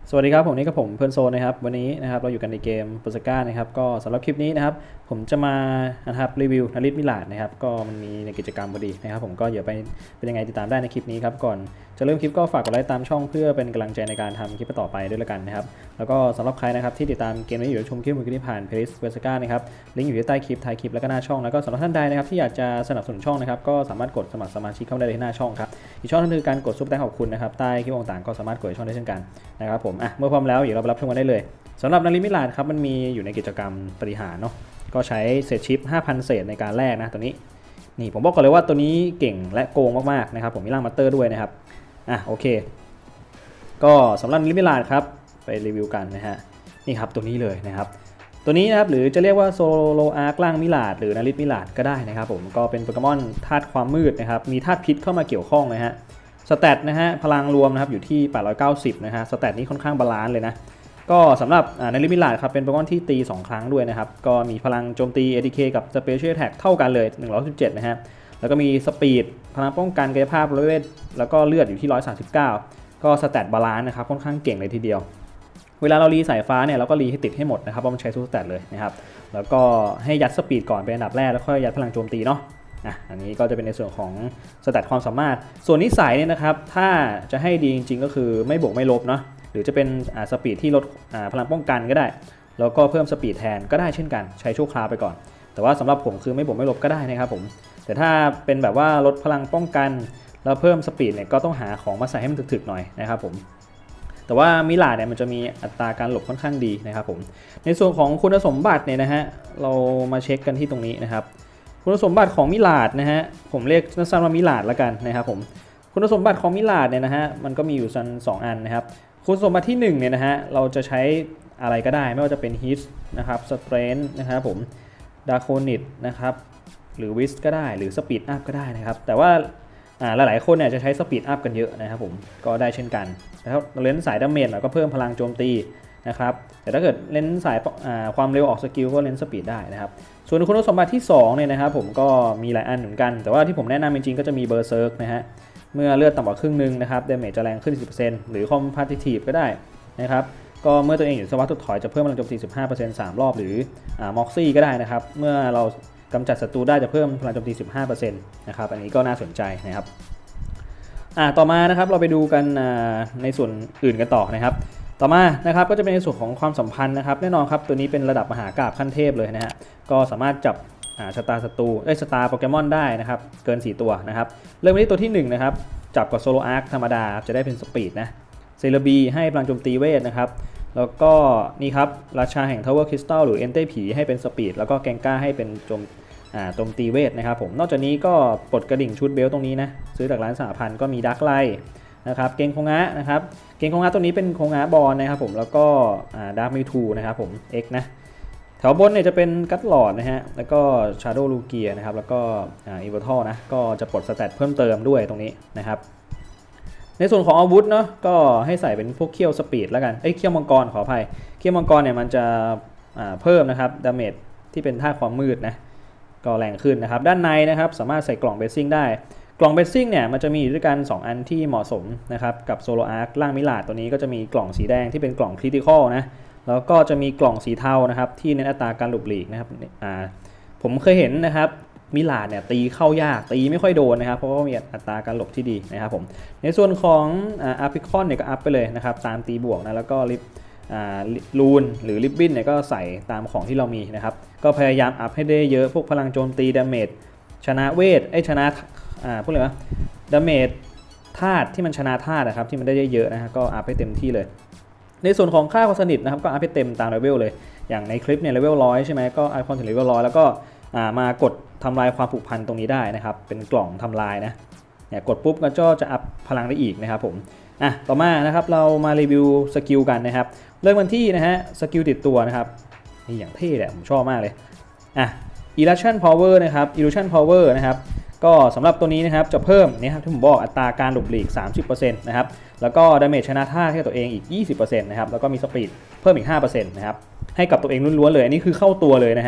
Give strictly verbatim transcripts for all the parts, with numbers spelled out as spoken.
สวัสดีครับผมนี่กับผมเพื่อนโซนนะครับวันนี้นะครับเราอยู่กันในเกมปุสก้านะครับก็สำหรับคลิปนี้นะครับผมจะมานะครับรีวิวนาริตมิลาดนะครับก็มันมีในกิจกรรมพอดีนะครับผมก็อย่าไปเป็นยังไงติดตามได้ในคลิปนี้ครับก่อนจะเริ่มคลิปก็ฝากกดไลค์ตามช่องเพื่อเป็นกำลังใจในการทำคลิปต่อไปด้วยละกันนะครับแล้วก็สำหรับใครนะครับที่ติดตามเกมนี้อยู่ชมคลิปมือที่ผ่านเพจปุสก้านะครับลิงก์อยู่ที่ใต้คลิปท้ายคลิปแล้วก็หน้าช่องแล้วก็สำหรับท่านใดนะครับที่อยากจะสนับสนุนช่องนะครับก็สามารถกดสมัครสมาชิกเข้าได้ที่หน้าช่องครับอีกช่องนึงคือการกดซุปเปอร์แตงขอบคุณนะครับใต้คลิปต่างๆก็สามารถกดช่องได้เช่นกันนะครับผมอ่ะเมื่อพร้อมแล้วเดี๋ยวเราไปรับชมกันได้เลยสำหรับนาริตมิลาดครับมันมีอยู่ในกิจกรรมปฏิหารเนาะก็ใช้เศษชิป ห้าพัน เศษในการแลกนะตัวนี้นี่ผมบอกก่อนเลยว่าตัวนี้เก่งและโกงมากๆนะครับผมมีร่างมัตเตอร์ด้วยนะครับอ่ะโอเคก็สำหรับนาริตมิลาดครับไปรีวิวกันนะฮะนี่ครับตัวนี้เลยนะครับตัวนี้นะครับหรือจะเรียกว่าโซโลอาร์คล่างมิลาดหรือนาริตมิลาดก็ได้นะครับผมก็เป็นโปเกมอนธาตุความมืดนะครับมีธาตุพิษเข้ามาเกี่ยวข้องนะฮะสแตทนะฮะพลังรวมนะครับอยู่ที่แปดร้อยเก้าสิบนะฮะสแตทนี้ค่อนข้างบาลานซ์เลยนะก็สำหรับนาริตมิลาดครับเป็นโปเกมอนที่ตีสองครั้งด้วยนะครับก็มีพลังโจมตี เอ ที เค กับ Special Attack เท่ากันเลยหนึ่งร้อยสิบเจ็ดนะฮะแล้วก็มีสปีดพลังป้องกันกายภาพเวทแล้วก็เลือดอยู่ที่หนึ่งร้อยสามสิบเก้าก็สแตทบาลานซ์นะครับค่อนข้างเก่งเลยทีเดียวเวลาเรารีสายฟ้าเนี่ยเราก็รีให้ติดให้หมดนะครับเพราะมันใช้ทุกสแตทเลยนะครับแล้วก็ให้ยัดสปีดก่อนเป็นอันดับแรกแล้วค่อยยัดพลังโจมตีเนาะอ่ะอันนี้ก็จะเป็นในส่วนของสแตทความสามารถส่วนนิสัยเนี่ยนะครับถ้าจะให้ดีจริงๆก็คือไม่บวกไม่ลบเนาะหรือจะเป็นสปีดที่ลดพลังป้องกันก็ได้แล้วก็เพิ่มสปีดแทนก็ได้เช่นกันใช้ชั่วคราวไปก่อนแต่ว่าสำหรับผมคือไม่บวกไม่ลบก็ได้นะครับผมแต่ถ้าเป็นแบบว่าลดพลังป้องกันแล้วเพิ่มสปีดเนี่ยก็ต้องหาของมาใส่ให้มันถึกๆหน่อยนะครับผมแต่ว่ามิลาดเนี่ยมันจะมีอัตราการหลบค่อนข้างดีนะครับผมในส่วนของคุณสมบัติเนี่ยนะฮะเรามาเช็คกันที่ตรงนี้นะครับคุณสมบัติของมิลาดนะฮะผมเรียกสั้นๆว่ามิลาดละกันนะครับผมคุณสมบัติของมิลาดเนี่ยนะฮะมันก็มีอยู่สันสองอันนะครับคุณสมบัติที่หนึ่งเนี่ยนะฮะเราจะใช้อะไรก็ได้ไม่ว่าจะเป็นฮิตนะครับสเตรนท์นะครับผมดาโคนิตนะครับหรือวิสก็ได้หรือสปีดอัพก็ได้นะครับแต่ว่าหลายๆคนเนี่ยจะใช้สปีดอัพกันเยอะนะครับผมก็ได้เช่นกันนะครับเราเล่นสายดาเมจเราก็เพิ่มพลังโจมตีนะครับแต่ถ้าเกิดเล่นสายความเร็วออกสกิลก็เล่นสปีดได้นะครับส่วนคุณสมบัติที่สองเนี่ยนะครับผมก็มีหลายอันเหมือนกันแต่ว่าที่ผมแนะนำจริงๆก็จะมีเบอร์เซิร์กนะฮะเมื่อเลือดต่ำกว่าครึ่งนึงนะครับดาเมจจะแรงขึ้น สิบเปอร์เซ็นต์ หรือคอมพาติทีฟก็ได้นะครับก็เมื่อตัวเองอยู่สวัสดิ์ถดถอยจะเพิ่มพลังโจมตี สิบห้าเปอร์เซ็นต์ สามรอบหรือม็อกซี่ก็ได้นะครับเมื่อเรากำจัดศัตรูได้จะเพิ่มพลังโจมตี สิบห้าเปอร์เซ็นต์ นะครับอันนี้ก็น่าสนใจนะครับอ่าต่อมานะครับเราไปดูกันในส่วนอื่นกันต่อนะครับต่อมานะครับก็จะเป็นในส่วนของความสัมพันธ์นะครับแน่นอนครับตัวนี้เป็นระดับมหากาพย์ขั้นเทพเลยนะฮะก็สามารถจับชะตาศัตรูได้ชะตาโปเกมอนได้นะครับเกินสี่ตัวนะครับเริ่มที่ตัวที่หนึ่งนะครับจับกับโซโลอาร์คธรรมดาจะได้เป็นสปีดนะเซเลบีให้พลังโจมตีเวทนะครับแล้วก็นี่ครับราชาแห่งทาวเวอร์คริสตัลหรือเอนเต้ผีให้เป็นสปีดแล้วก็แกงก้าให้เป็นโจมโจมตีเวทนะครับผมนอกจากนี้ก็ปลดกระดิ่งชุดเบลตรงนี้นะซื้อจากร้านสหพันธ์ก็มีดักไลนะครับเกงคงงะนะครับเกงคงงะตัวนี้เป็นคงงะบอลนะครับผมแล้วก็ดาร์คมิวทูนะครับผม X นะแถวบนเนี่ยจะเป็นกัตหลอดนะฮะแล้วก็ชาโดว์ลูเกียนะครับแล้วก็อีเวอร์ทัลนะก็จะปลดสแตทเพิ่มเติมด้วยตรงนี้นะครับในส่วนของอาวุธเนาะก็ให้ใส่เป็นพวกเขี้ยวสปีดแล้วกันเอ้ยเขี้ยวมังกรขออภัยเขี้ยวมังกรเนี่ยมันจะเพิ่มนะครับดาเมจที่เป็นธาตุความมืดนะก็แรงขึ้นนะครับด้านในนะครับสามารถใส่กล่องเบสซิ่งได้กล่องเบสซิ่งเนี่ยมันจะมีด้วยกันสองอันที่เหมาะสมนะครับกับโซโลอาร์คล่างมิลาดตัวนี้ก็จะมีกล่องสีแดงที่เป็นกล่องคริติคอลนะแล้วก็จะมีกล่องสีเทานะครับที่เน้นอัตราการหลบหลีกนะครับอ่าผมเคยเห็นนะครับมิลาดเนี่ยตีเข้ายากตีไม่ค่อยโดนนะครับเพราะว่ามีอัตราการหลบที่ดีนะครับผมในส่วนของอาร์พิคอนเนี่ยก็อัพไปเลยนะครับตามตีบวกนะแล้วก็ลิฟลูนหรือลิบบินเนี่ยก็ใส่ตามของที่เรามีนะครับก็พยายามอัพให้ได้เยอะพวกพลังโจมตีดาเมจชนะเวทไอชนะอ่าพูดเลยว่าดาเมจธาตุที่มันชนะธาตุนะครับที่มันได้เยอะๆนะฮะก็อัพให้เต็มที่เลยในส่วนของค่าความสนิทนะครับก็อัพให้เต็มตามเลเวลเลยอย่างในคลิปเนี่ยเลเวลร้อยใช่ไหมก็อัพความถึงเลเวลร้อยแล้วก็มากดทำลายความผูกพันตรงนี้ได้นะครับเป็นกล่องทำลายนะเนี่ยกดปุ๊บก็จะอัพพลังได้อีกนะครับผมอ่ะต่อมานะครับเรามารีวิวสกิลกันนะครับเริ่มกันที่นะฮะสกิลติดตัวนะครับนี่อย่างเท่แหละผมชอบมากเลยอ่ะ Illusion Power นะครับ Illusion Power นะครับก็สำหรับตัวนี้นะครับจะเพิ่มนี่ครับที่ผมบอกอัตราการหลบหลีก สามสิบเปอร์เซ็นต์ นะครับแล้วก็ดาเมจชนะท่าให้ตัวเองอีก ยี่สิบเปอร์เซ็นต์ นะครับแล้วก็มีสปีดเพิ่มอีก ห้าเปอร์เซ็นต์ นะครับให้กับตัวเองล้วนๆเลยอันนี้คือเข้าตัวเลยนะฮะ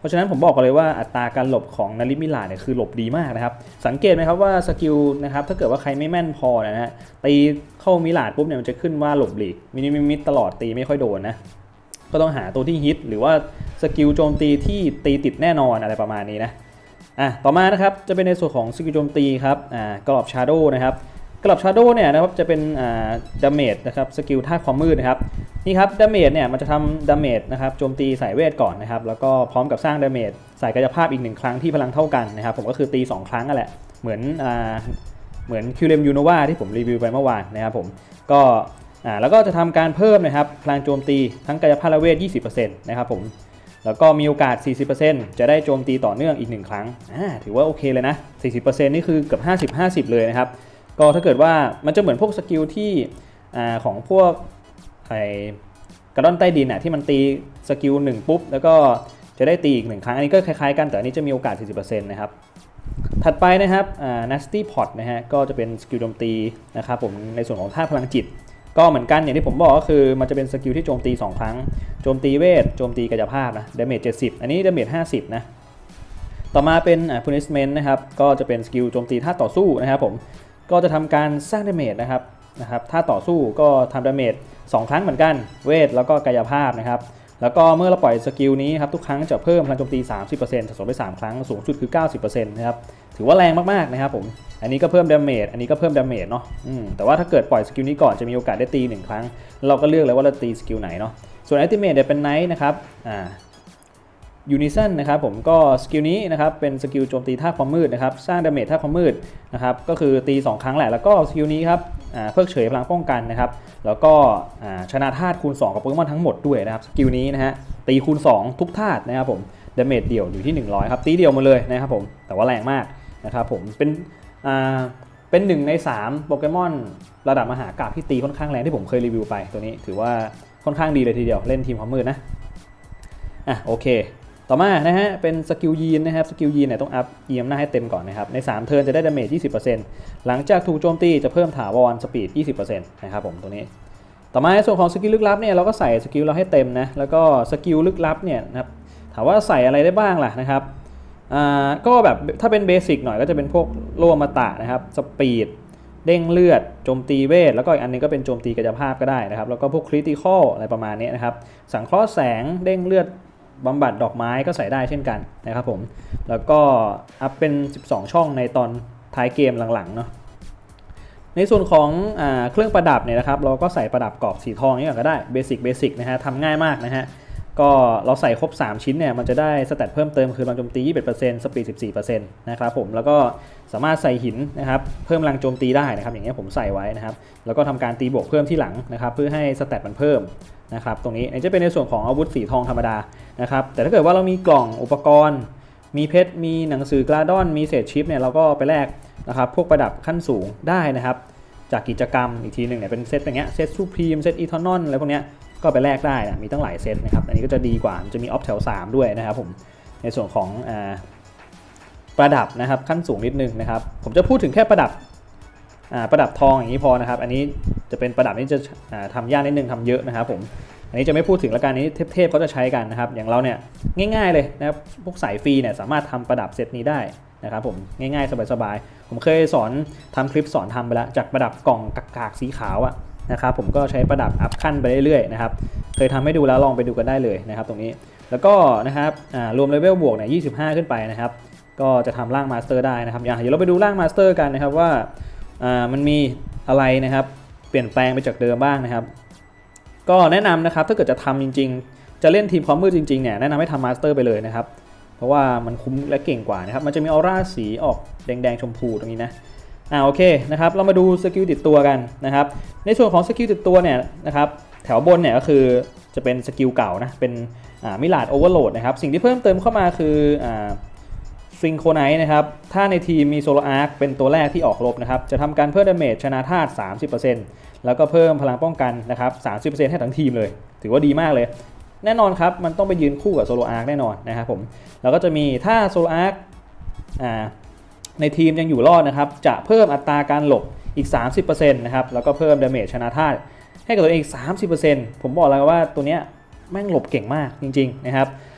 ราะฉะนั้นผมบอกกันเลยว่าอัตราการหลบของนาริมิลาเนี่ยคือหลบดีมากนะครับสังเกตไหมครับว่าสกิลนะครับถ้าเกิดว่าใครไม่แม่นพอนะฮะตีเข้ามิลาดปุ๊บเนี่ยมันจะขึ้นว่าหลบหลีกมินิมิดตลอดตีไม่ค่อยโดนนะก็ต้องหาตัวที่ฮิตหรือว่าสกิลโจมตีที่ตีติดแน่นอนอะไรประมาณนี้นะอ่ะต่อมานะครับจะเป็นในส่วนของสกิลโจมตีครับอ่ากรอบชาโดว์นะครับกรอบชาโดว์เนี่ยนะครับจะเป็นอ่าดาเมจนะครับสกิลท่าความมืดนะครับนี่ครับดาเมจเนี่ยมันจะทำดาเมจนะครับโจมตีสายเวทก่อนนะครับแล้วก็พร้อมกับสร้างดาเมจสายกายภาพอีกหนึ่งครั้งที่พลังเท่ากันนะครับผมก็คือตีสองครั้งนั่นแหละเหมือนอ่าเหมือนคิวเลมยูโนวาที่ผมรีวิวไปเมื่อวานนะครับผมก็อ่าแล้วก็จะทำการเพิ่มนะครับพลังโจมตีทั้งกายภาพและเวท ยี่สิบเปอร์เซ็นต์ นะครับผมแล้วก็มีโอกาส สี่สิบเปอร์เซ็นต์ จะได้โจมตีต่อเนื่องอีกหนึ่งครั้งอ่าถือว่าโอเคเลยนะ สี่สิบเปอร์เซ็นต์ นี่คือเกือบ ห้าสิบ ห้าสิบ เลยนะครับก็ถ้าเกิดว่ามันจะเหมือนพวกสกิลที่อ่าของพวกไอกระดอนใต้ดินอ่ะที่มันตีสกิลหนึ่งปุ๊บแล้วก็จะได้ตีอีกหนึ่งครั้งอันนี้ก็คล้ายๆกันแต่อันนี้จะมีโอกาส สี่สิบเปอร์เซ็นต์ นะครับถัดไปนะครับอ่า Nasty Pot นะฮะก็จะเป็นสกิลโจมตีนะครับผมในส่วนของท่าพลังจิตก็เหมือนกันอย่างที่ผมบอกก็คือมันจะเป็นสกิลที่โจมตีสองครั้งโจมตีเวทโจมตีกายภาพนะดาเมจเจ็ดสิบอันนี้ดาเมจห้าสิบนะต่อมาเป็นอ่า punishment นะครับก็จะเป็นสกิลโจมตีท่าต่อสู้นะครับผมก็จะทำการสร้างดาเมจนะครับนะครับถ้าต่อสู้ก็ทำดาเมจสองครั้งเหมือนกันเวทแล้วก็กายภาพนะครับแล้วก็เมื่อเราปล่อยสกิลนี้ครับทุกครั้งจะเพิ่มพลังโจมตี สามสิบเปอร์เซ็นต์ สะสมไปสามครั้งสูงสุดคือ เก้าสิบเปอร์เซ็นต์ นะครับถือว่าแรงมากๆนะครับผมอันนี้ก็เพิ่มดาเมจอันนี้ก็เพิ่มดาเมจเนาะแต่ว่าถ้าเกิดปล่อยสกิลนี้ก่อนจะมีโอกาสได้ตีหนึ่งครั้งเราก็เลือกเลยว่าเราตีสกิลไหนเนาะส่วนอัลติเมทเนี่ยเป็นไนท์นะครับอ่ายูนิซันนะครับผมก็สกิลนี้นะครับเป็นสกิลโจมตีท่าความมืดนะครับสร้างดาเมจท่าความมืดนะครับก็คือตีสองครั้งแหละแล้วก็สกิลนี้ครับเพิกเฉยพลังป้องกันนะครับแล้วก็ชนะธาตุคูณสองกับโปเกมอนทั้งหมดด้วยนะครับสกิลนี้นะฮะตีคูณสองทุกธาตุนะครับผมดาเมจเดี่ยวอยู่ที่หนึ่งร้อยครับตีเดี่ยวมาเลยนะครับผมแต่ว่าแรงมากนะครับผมเป็นอ่าเป็นหนึ่งในสามโปเกมอนระดับมหากาพย์ที่ตีค่อนข้างแรงที่ผมเคยรีวิวไปตัวนี้ถือว่าค่อนข้างดีเลยทีเดียวเล่นทีมความมืดนะอ่ะโอเคต่อมานะฮะเป็นสกิลยีนนะครับสกิลยีนเนี่ยต้องอัพเอียมหน้าให้เต็มก่อนนะครับในสามเทิร์นจะได้ดาเมจ ยี่สิบเปอร์เซ็นต์ หลังจากถูกโจมตีจะเพิ่มถาวรสปีด ยี่สิบเปอร์เซ็นต์ นะครับผมตัวนี้ต่อมาในส่วนของสกิลลึกลับเนี่ยเราก็ใส่สกิลเราให้เต็มนะแล้วก็สกิลลึกลับเนี่ยนะครับถามว่าใส่อะไรได้บ้างล่ะนะครับอ่าก็แบบถ้าเป็นเบสิกหน่อยก็จะเป็นพวกโลมาตะนะครับสปีดเด้งเลือดโจมตีเวทแล้วก็อีกอันนึงก็เป็นโจมตีกายภาพก็ได้นะครับแล้วก็พวกคริติคอลอะไรประมาณนี้นะครับสังเคราะห์แสงเด้งเลือดบำบัดดอกไม้ก็ใส่ได้เช่นกันนะครับผมแล้วก็อัพเป็นสิบสองช่องในตอนท้ายเกมหลังๆเนาะในส่วนของอ่าเครื่องประดับเนี่ยนะครับเราก็ใส่ประดับกรอบสีทองนี่ก่อนก็ได้เบสิกเบสิกนะฮะทำง่ายมากนะฮะก็เราใส่ครบสามชิ้นเนี่ยมันจะได้สแตทเพิ่มเติมคือพลังโจมตี ยี่สิบเอ็ดเปอร์เซ็นต์ สปีด สิบสี่เปอร์เซ็นต์ นะครับผมแล้วก็สามารถใส่หินนะครับเพิ่มพลังโจมตีได้นะครับอย่างเงี้ยผมใส่ไว้นะครับแล้วก็ทำการตีบวกเพิ่มที่หลังนะครับเพื่อให้สแตทมันเพิ่มนะครับตรงนี้จะเป็นในส่วนของอาวุธสีทองธรรมดานะครับแต่ถ้าเกิดว่าเรามีกล่องอุปกรณ์มีเพชรมีหนังสือกราดอนมีเศษชิปเนี่ยเราก็ไปแลกนะครับพวกประดับขั้นสูงได้นะครับจากกิจกรรมอีกทีหนึ่งเนี่ยเป็นเซตอย่างเงี้ยเซตซูพรีมเซตอีทานอลอะไรพวกเนี้ยก็ไปแลกได้นะมีตั้งหลายเซตนะครับอันนี้ก็จะดีกว่าจะมีออฟแถวสามด้วยนะครับผมในส่วนของอ่าประดับนะครับขั้นสูงนิดนึงนะครับผมจะพูดถึงแค่ประดับอ่าประดับทองอย่างนี้พอนะครับอันนี้จะเป็นประดับนี้จะอ่าทำยากนิดนึงทำเยอะนะครับผมอันนี้จะไม่พูดถึงละกันนี้เทพๆเขาจะใช้กันนะครับอย่างเราเนี่ยง่ายๆเลยนะครับพวกสายฟรีเนี่ยสามารถทำประดับเซตนี้ได้นะครับผมง่ายๆสบายๆผมเคยสอนทำคลิปสอนทำไปแล้วจากประดับกล่องกากๆสีขาวอะนะครับผมก็ใช้ประดับอัพขั้นไปเรื่อยๆนะครับเคยทำให้ดูแล้วลองไปดูกันได้เลยนะครับตรงนี้แล้วก็นะครับรวมเลเวลบวกเนี่ยยี่สิบห้าขึ้นไปนะครับก็จะทำร่างมาสเตอร์ได้นะครับอย่างเดี๋ยวเราไปดูร่างมาสเตอร์กันนะครับว่ามันมีอะไรนะครับเปลี่ยนแปลงไปจากเดิมบ้างนะครับก็แนะนำนะครับถ้าเกิดจะทำจริงๆจะเล่นทีมความมืดจริงๆเนี่ยแนะนำให้ทำมาสเตอร์ไปเลยนะครับเพราะว่ามันคุ้มและเก่งกว่านะครับมันจะมีออร่าสีออกแดงๆชมพูตรงนี้นะอ่าโอเคนะครับเรามาดูสกิลติดตัวกันนะครับในส่วนของสกิลติดตัวเนี่ยนะครับแถวบนเนี่ยก็คือจะเป็นสกิลเก่านะเป็นอ่ามิลาดโอเวอร์โหลดนะครับสิ่งที่เพิ่มเติมเข้ามาคืออ่าซิงโครไนท์นะครับถ้าในทีมมีโซโลอาร์คเป็นตัวแรกที่ออกรบนะครับจะทำการเพิ่มดาเมจชนะธาตุ สามสิบเปอร์เซ็นต์ แล้วก็เพิ่มพลังป้องกันนะครับ สามสิบเปอร์เซ็นต์ ให้ทั้งทีมเลยถือว่าดีมากเลยแน่นอนครับมันต้องไปยืนคู่กับโซโลอาร์คแน่นอนนะครับผมแล้วก็จะมีถ้าโซโลอาร์คอ่าในทีมยังอยู่รอดนะครับจะเพิ่มอัตราการหลบอีก สามสิบเปอร์เซ็นต์ นะครับแล้วก็เพิ่มดาเมจชนะธาตุให้กับตัวเอง สามสิบเปอร์เซ็นต์ ผมบอกแล้วว่าตัวเนี้ยแม่งหลบเก่งมากจริงๆนะครับ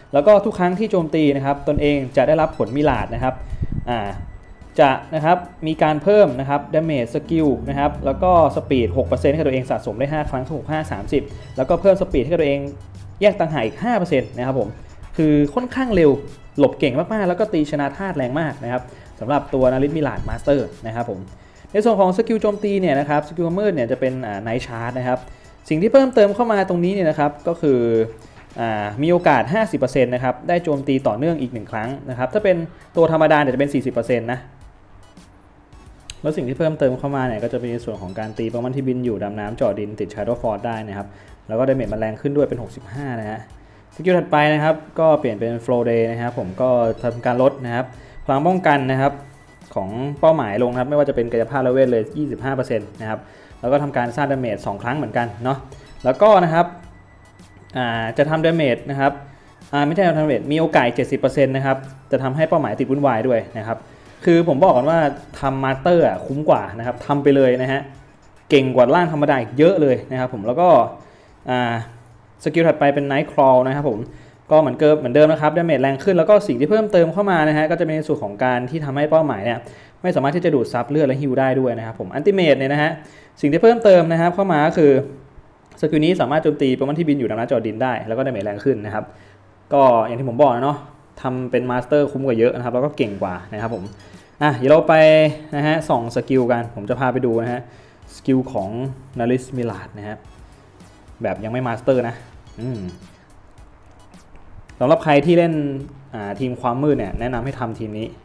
แล้วก็ทุกครั้งที่โจมตีนะครับตนเองจะได้รับผลมิลาดนะครับอ่าจะนะครับมีการเพิ่มนะครับ damage skill นะครับแล้วก็สปีด หกเปอร์เซ็นต์ ให้ตัวเองสะสมได้ห้าครั้งถูกห้า สามสิบแล้วก็เพิ่มสปีดให้ตัวเองแยกต่างหากอีก ห้าเปอร์เซ็นต์ นะครับผมคือค่อนข้างเร็วหลบเก่งมากๆแล้วก็ตีชนะธาตุแรงมากนะครับสำหรับตัวนาริตมิลาดมาสเตอร์นะครับผมในส่วนของสกิลโจมตีเนี่ยนะครับสกิลมืดเนี่ยจะเป็นไนท์ชาร์จนะครับสิ่งที่เพิ่มเติมเข้ามาตรงนี้เนี่ยนะครับก็คือมีโอกาส ห้าสิบเปอร์เซ็นต์ นะครับได้โจมตีต่อเนื่องอีกหนึ่งครั้งนะครับถ้าเป็นตัวธรรมดาเนี่ยจะเป็น สี่สิบเปอร์เซ็นต์ นะแล้วสิ่งที่เพิ่มเติมเข้ามาเนี่ยก็จะเป็นในส่วนของการตีโปเกมอนที่บินอยู่ดำน้ำเจาะดินติด Shadow Force ได้นะครับแล้วก็ดาเมจมันแรงขึ้นด้วยเป็นหกสิบห้านะฮะสกิลถัดไปนะครับก็เปลี่ยนเป็น Flow Day นะครับผมก็ทำการลดนะครับพลังป้องกันนะครับของเป้าหมายลงนะครับไม่ว่าจะเป็นกายภาพและเวทเลย ยี่สิบห้าเปอร์เซ็นต์ นะครับแล้วก็ทำการสร้างดาเมจสองครั้งเหมือนกันเนาะแล้วก็นะครับจะทำดาเมจนะครับไม่ใช่ทำดาเมจมีโอกาส เจ็ดสิบเปอร์เซ็นต์ นะครับจะทำให้เป้าหมายติดวุ่นวายด้วยนะครับคือผมบอกก่อนว่าทำมาสเตอร์คุ้มกว่านะครับทำไปเลยนะฮะเก่งกว่าร่างธรรมดาเยอะเลยนะครับผมแล้วก็สกิลถัดไปเป็น Night Crawl นะครับผมก็เหมือนเดิมเหมือนเดิมนะครับดาเมจแรงขึ้นแล้วก็สิ่งที่เพิ่มเติมเข้ามานะฮะก็จะเป็นในส่วนของการที่ทำให้เป้าหมายเนี่ยไม่สามารถที่จะดูดซับเลือดและฮิลได้ด้วยนะครับผมอันติเมทเนี่ยนะฮะสิ่งที่เพิ่มเติมนะครับเข้ามาก็คือสกิลนี้สามารถโจมตีโปเกมอนที่บินอยู่ดำน้ำเจาะดินได้แล้วก็ดาเมจแรงขึ้นนะครับก็อย่างที่ผมบอกนะเนาะทำเป็นมาสเตอร์คุ้มกว่าเยอะนะครับแล้วก็เก่งกว่านะครับผมอ่ะเดี๋ยวเราไปนะฮะส่องสกิลกันผมจะพาไปดูนะฮะสกิลของนาริสมิลาดนะฮะแบบยังไม่มาสเตอร์นะอืมสำหรับใครที่เล่นทีมความมืดเนี่ยแนะนำให้ทำทีมนี้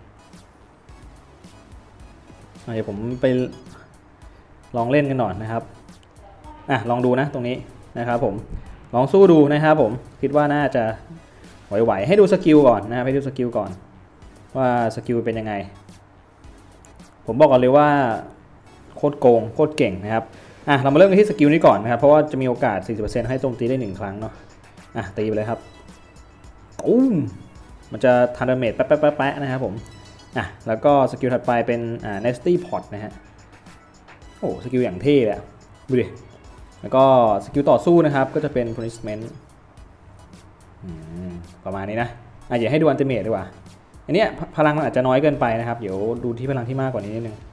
เดี๋ยวผมไปลองเล่นกันหน่อยนะครับอ่ะลองดูนะตรงนี้นะครับผมลองสู้ดูนะครับผมคิดว่าน่าจะไหวๆให้ดูสกิลก่อนนะครับให้ดูสกิลก่อนว่าสกิลเป็นยังไงผมบอกก่อนเลยว่าโคตรโกงโคตรเก่งนะครับอ่ะเรามาเริ่มกันที่สกิลนี้ก่อนนะครับเพราะว่าจะมีโอกาส สี่สิบเปอร์เซ็นต์ ให้โจมตีได้หนึ่งครั้งเนาะอ่ะตีไปเลยครับอุ้มมันจะทำดาเมจแป๊ะๆๆนะครับผมอ่ะแล้วก็สกิลถัดไปเป็นอ่า nasty pot นะฮะโอ้สกิลอย่างเท่เลยดูดิแล้วก็สกิลต่อสู้นะครับก็จะเป็น punishment ประมาณนี้นะอ่ะอย่าให้ดูอันติเมทดีกว่าอันเนี้ยพลังมันอาจจะน้อยเกินไปนะครับเดี๋ยวดูที่พลังที่มากกว่านี้นิดนึง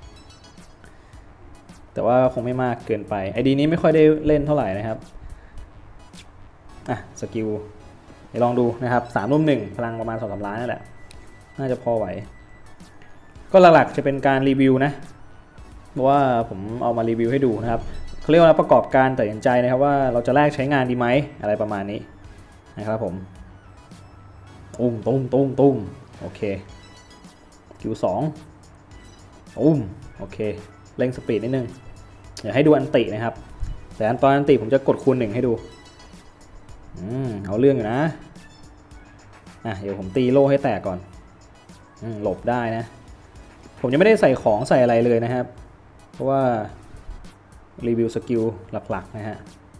แต่ว่าคงไม่มากเกินไปไอดีนี้ไม่ค่อยได้เล่นเท่าไหร่นะครับอ่ะสกิลเดี๋ยวลองดูนะครับสามรุ่มหนึ่งพลังประมาณสองสามล้านนั่นแหละน่าจะพอไหวก็หลักๆจะเป็นการรีวิวนะเพราะว่าผมเอามารีวิวให้ดูนะครับเขาเรียกว่าประกอบการตัดสินใจนะครับว่าเราจะแลกใช้งานดีไหมอะไรประมาณนี้นะครับผมตุ้มตุ้มตุ้มตุ้มโอเคคิวสองตุ้มโอเคเร่งสปีดนิดนึงเดี๋ยวให้ดูอันตินะครับแต่อันตอนอันติผมจะกดคูณหนึ่งให้ดูอืมเอาเรื่องอยู่นะอ่ะเดี๋ยวผมตีโล่ให้แตกก่อนอืมหลบได้นะผมยังไม่ได้ใส่ของใส่อะไรเลยนะครับเพราะว่ารีวิวสกิลหลักๆนะฮะ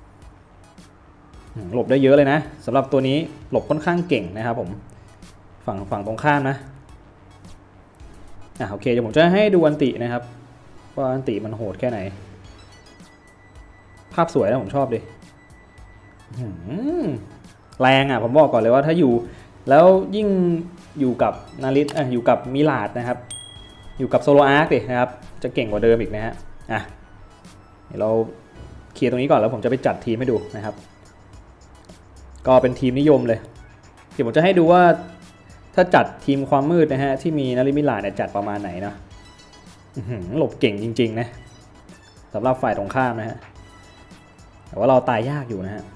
หลบได้เยอะเลยนะสำหรับตัวนี้หลบค่อนข้างเก่งนะครับผมฝั่งฝั่งตรงข้ามนะอ่ะโอเคเดี๋ยวผมจะให้ดูอันตินะครับว่าอันติมันโหดแค่ไหนภาพสวยนะผมชอบดิแรงอ่ะผมบอกก่อนเลยว่าถ้าอยู่แล้วยิ่งอยู่กับนาริสอ่ะอยู่กับมิลาดนะครับอยู่กับโซโลอาร์คดินะครับจะเก่งกว่าเดิมอีกนะฮะอ่ะเดี๋ยวเราเคลียร์ตรงนี้ก่อนแล้วผมจะไปจัดทีมให้ดูนะครับก็เป็นทีมนิยมเลยเดี๋ยวผมจะให้ดูว่าถ้าจัดทีมความมืดนะฮะที่มีนาริมิลาเนี่ยจัดประมาณไหนเนาะหลบเก่งจริงๆนะสำหรับฝ่ายตรงข้ามนะฮะแต่ว่าเราตายยากอยู่นะฮะ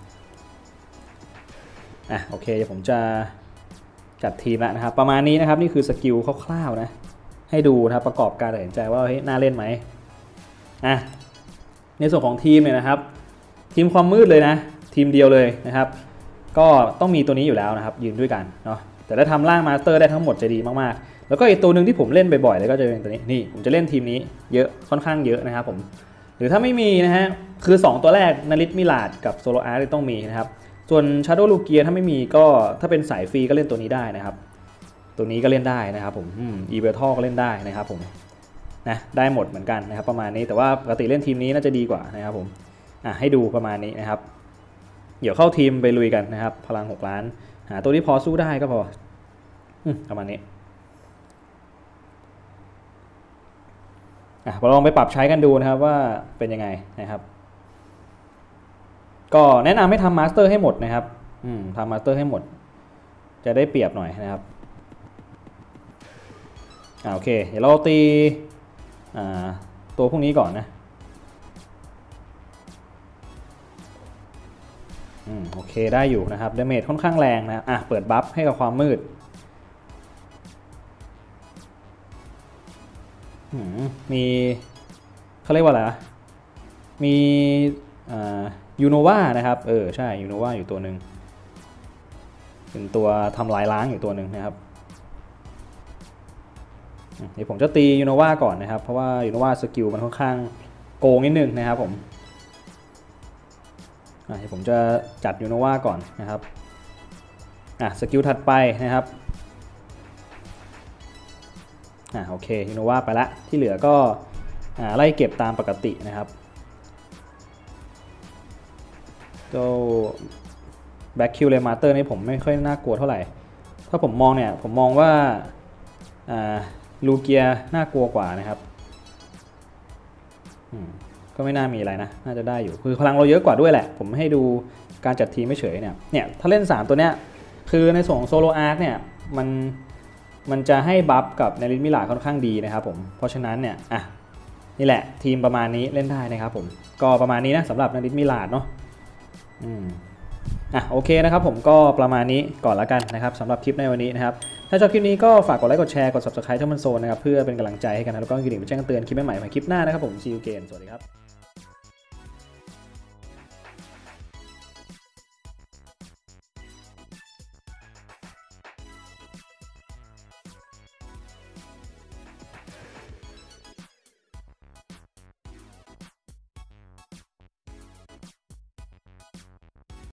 อ่ะโอเคเดี๋ยวผมจะจัดทีมแล้วนะครับประมาณนี้นะครับนี่คือสกิลคร่าวๆนะให้ดูนะครับประกอบการตัดสินใจว่าเฮ้ยน่าเล่นไหมอ่ะในส่วนของทีมเนี่ยนะครับทีมความมืดเลยนะทีมเดียวเลยนะครับก็ต้องมีตัวนี้อยู่แล้วนะครับยืนด้วยกันเนาะแต่ถ้าทำร่างมาสเตอร์ได้ทั้งหมดจะดีมากๆแล้วก็อีกตัวหนึ่งที่ผมเล่นบ่อยๆเลยก็จะเป็นตัวนี้นี่ผมจะเล่นทีมนี้เยอะค่อนข้างเยอะนะครับผมหรือถ้าไม่มีนะฮะคือสองตัวแรกนาริสมิลาดกับโซโลอาร์คต้องมีนะครับส่วน Shadow Lugia ถ้าไม่มีก็ถ้าเป็นสายฟรีก็เล่นตัวนี้ได้นะครับตัวนี้ก็เล่นได้นะครับผมอีเวอร์ทอก็เล่นได้นะครับผมนะได้หมดเหมือนกันนะครับประมาณนี้แต่ว่าปกติเล่นทีมนี้น่าจะดีกว่านะครับผมอ่ะให้ดูประมาณนี้นะครับเดี๋ยวเข้าทีมไปลุยกันนะครับพลังหกล้านหาตัวที่พอสู้ได้ก็พอประมาณนี้อ่ะเราลองไปปรับใช้กันดูนะครับว่าเป็นยังไงนะครับก็แนะนำให้ทำมาสเตอร์ให้หมดนะครับอืมทำมาสเตอร์ให้หมดจะได้เปรียบหน่อยนะครับอ่าโอเคเดี๋ยวเราตีอ่าตัวพวกนี้ก่อนนะอืมโอเคได้อยู่นะครับดาเมจค่อนข้างแรงนะอ่ะเปิดบัฟให้กับความมืดมีเขาเรียกว่าอะไรมียูโนวานะครับเออใช่ยูโนวาอยู่ตัวหนึ่งเป็นตัวทำลายล้างอยู่ตัวหนึ่งนะครับเดี๋ยวผมจะตียูโนวาก่อนนะครับเพราะว่ายูโนวาสกิลมันค่อนข้างโกงนิดนึงนะครับผมเดี๋ยวผมจะจัดยูโนวาก่อนนะครับอ่ะสกิลถัดไปนะครับอ่ะโอเคยูโนวาไปละที่เหลือก็ไล่เก็บตามปกตินะครับเจ้าแบ็คคิวเลมาเตอร์นี่ผมไม่ค่อยน่ากลัวเท่าไหร่ถ้าผมมองเนี่ยผมมองว่าลูเกียน่ากลัวกว่านะครับก็ไม่น่ามีอะไรนะน่าจะได้อยู่คือพลังเราเยอะกว่าด้วยแหละผมให้ดูการจัดทีมไม่เฉยเนี่ยเนี่ยถ้าเล่นสามตัวเนี้ยคือในส่วนของโซโลอาร์คเนี่ยมันมันจะให้บัฟกับในลิทมิลาค่อนข้างดีนะครับผมเพราะฉะนั้นเนี่ยอ่ะนี่แหละทีมประมาณนี้เล่นได้นะครับผมก็ประมาณนี้นะสำหรับในลิทมิลาเนาะอืมอ่ะโอเคนะครับผมก็ประมาณนี้ก่อนละกันนะครับสำหรับคลิปในวันนี้นะครับถ้าชอบคลิปนี้ก็ฝากกดไลค์กดแชร์กด ซับสไครบ์ ช่องมันโซนนะครับเพื่อเป็นกำลังใจให้กันนะแล้วก็กระดิ่งแจ้งเตือนคลิปใหม่ๆในคลิปหน้านะครับผม See you again สวัสดีครับ